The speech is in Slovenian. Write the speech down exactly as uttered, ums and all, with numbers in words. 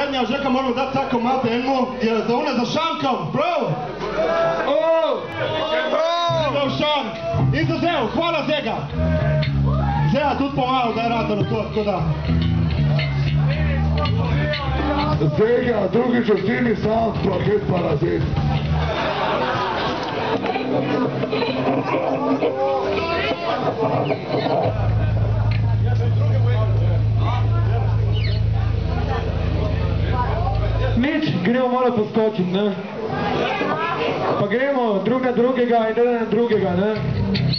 Zadnja žeka moramo dati tako mate enemu, je za une za šankom, prav? Prav šank. In za Zev, hvala Zega. Zega tudi pomagal, da je ratalo to, tako da. Zega, drugič ostini sam, paket parazit. Nič, gremo malo poskočiti, ne? Pa gremo drug na drugega in eden na drugega, ne?